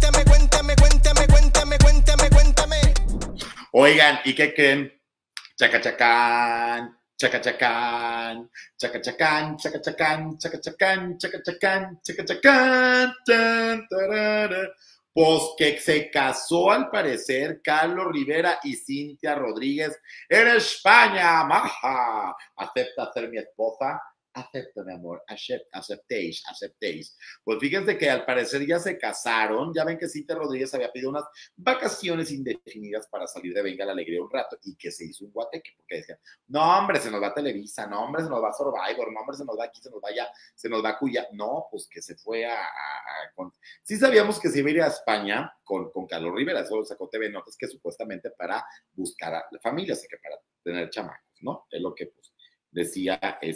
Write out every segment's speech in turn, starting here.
Oigan, ¿y qué creen? Chacachacán, chacachacán, chacachacán, chacachacán, chacachacán, chacachacán, chacachacán, chan, tarara. Pues que se casó al parecer Carlos Rivera y Cintia Rodríguez en España. Maja, ¿acepta ser mi esposa? Acepto, mi amor, aceptéis. Pues fíjense que al parecer ya se casaron. Ya ven que Cintia Rodríguez había pedido unas vacaciones indefinidas para salir de Venga la Alegría un rato y que se hizo un guateque porque decían, no hombre, se nos va Televisa, no hombre, se nos va Survivor, no hombre, se nos va aquí, se nos va allá, se nos va Cuya. No, pues que se fue sí sabíamos que se iba a ir a España con Carlos Rivera, eso lo sacó TV Notas, que supuestamente para buscar a la familia, o sea que para tener chamacos, ¿no? Es lo que pues decía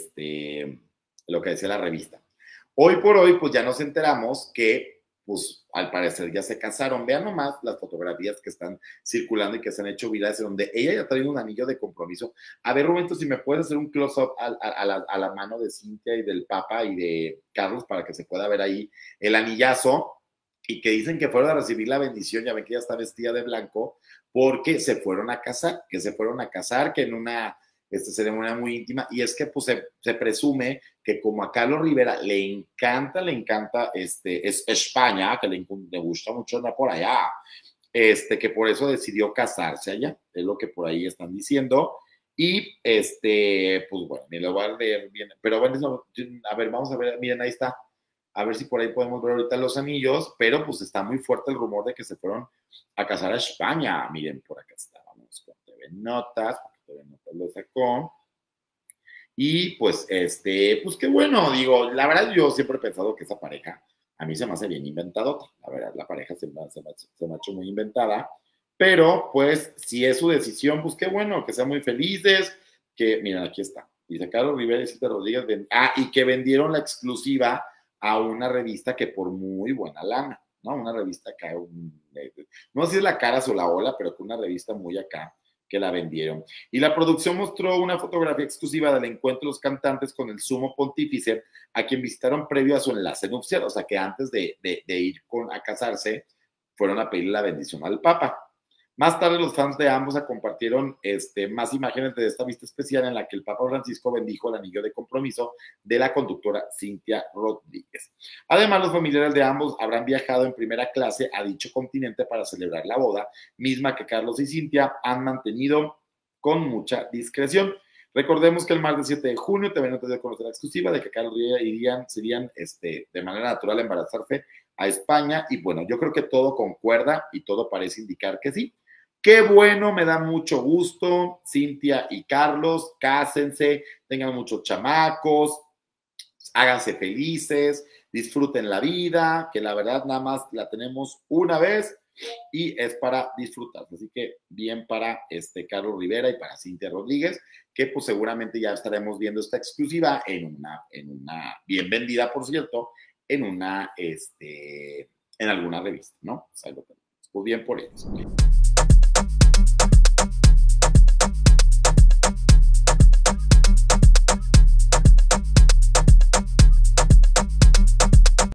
lo que decía la revista. Hoy por hoy, pues ya nos enteramos que, pues al parecer ya se casaron. Vean nomás las fotografías que están circulando y que se han hecho virales, donde ella ya trae un anillo de compromiso. A ver, Roberto, si me puedes hacer un close-up a la mano de Cintia y del Papa y de Carlos para que se pueda ver ahí el anillazo, y que dicen que fueron a recibir la bendición. Ya ven que ella está vestida de blanco porque se fueron a casar, que en una ceremonia muy íntima, y es que pues se presume que como a Carlos Rivera le encanta es España, que le gusta mucho andar por allá, que por eso decidió casarse allá, es lo que por ahí están diciendo, y pues bueno, ni lo voy a leer bien, pero bueno, a ver, vamos a ver, miren, ahí está, a ver si por ahí podemos ver ahorita los anillos, pero pues está muy fuerte el rumor de que se fueron a casar a España. Miren, por acá está, vamos con TV Notas, lo sacó. Y pues, pues qué bueno, digo, la verdad yo siempre he pensado que esa pareja a mí se me hace bien inventada, la verdad, la pareja se me ha hecho muy inventada, pero pues si es su decisión, pues qué bueno, que sean muy felices, que, miren, aquí está, dice Carlos Rivera y Cintia Rodríguez, y que vendieron la exclusiva a una revista que por muy buena lana, ¿no? Una revista acá, no sé si es La Cara o La Ola, pero que una revista muy acá, que la vendieron. Y la producción mostró una fotografía exclusiva del encuentro de los cantantes con el sumo pontífice, a quien visitaron previo a su enlace nupcial, o sea que antes de ir a casarse, fueron a pedirle la bendición al Papa. Más tarde los fans de ambos compartieron más imágenes de esta vista especial en la que el Papa Francisco bendijo el anillo de compromiso de la conductora Cintia Rodríguez. Además, los familiares de ambos habrán viajado en primera clase a dicho continente para celebrar la boda, misma que Carlos y Cintia han mantenido con mucha discreción. Recordemos que el martes 7 de junio TV Notas dio a conocer la exclusiva de que Carlos y Rivera serían de manera natural a embarazarse a España, y bueno, yo creo que todo concuerda y todo parece indicar que sí. Qué bueno, me da mucho gusto. Cintia y Carlos, cásense, tengan muchos chamacos, háganse felices, disfruten la vida, que la verdad nada más la tenemos una vez y es para disfrutar. Así que bien para Carlos Rivera y para Cintia Rodríguez, que pues seguramente ya estaremos viendo esta exclusiva en una bien vendida, por cierto, en alguna revista, ¿no? O sea, pues bien por ellos.